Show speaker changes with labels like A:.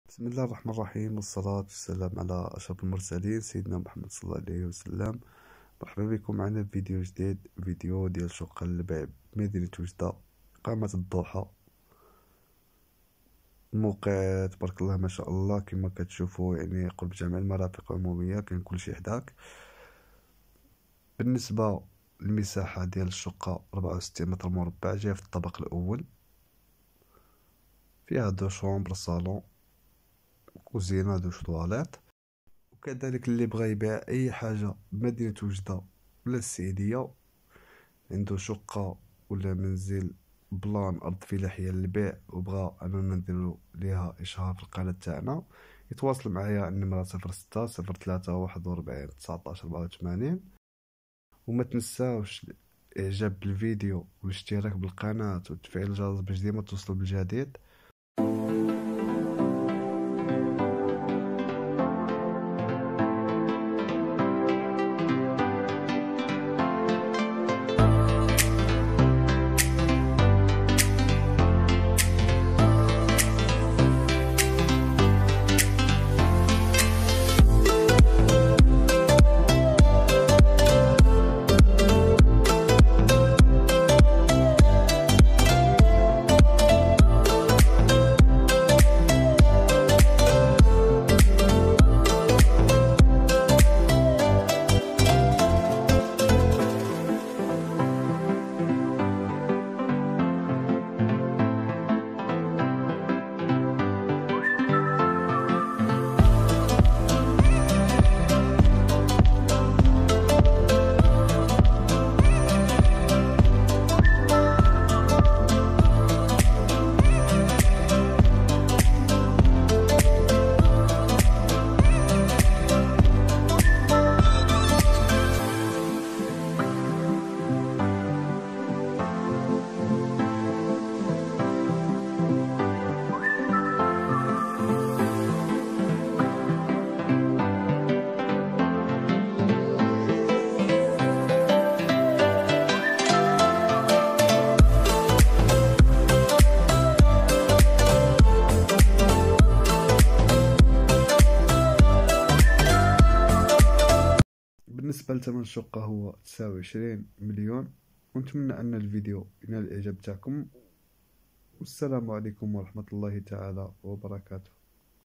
A: بسم الله الرحمن الرحيم، والصلاة والسلام على أشرف المرسلين سيدنا محمد صلى الله عليه وسلم. مرحبا بكم معنا في فيديو جديد، فيديو ديال شقة للبيع بمدينة وجدة، قامة الضحى. الموقع تبارك الله ما شاء الله كما كتشوفوا، يعني قرب جميع المرافق العمومية، كاين كلشي حداك. بالنسبة للمساحة ديال الشقة 64 متر مربع، جاية في الطابق الأول، فيها دو شومبر، صالون، كوزينة، دوش، طواليت. وكذلك اللي بغى يبيع اي حاجه بمدينه وجده ولا السعيديه، عنده شقه ولا منزل بلان ارض فلاحيه للبيع وبغى اننا نديرو ليها اشهار في القناه تاعنا، يتواصل معايا على النمره 06 03 41 19 84. وما تنساوش الاعجاب بالفيديو والاشتراك بالقناه وتفعيل الجرس باش ديما توصلوا بالجديد. بالنسبة لثمن الشقة هو تساوي 20 مليون، ونتمنى أن الفيديو ينال الإعجاب تاعكم، والسلام عليكم ورحمة الله تعالى وبركاته.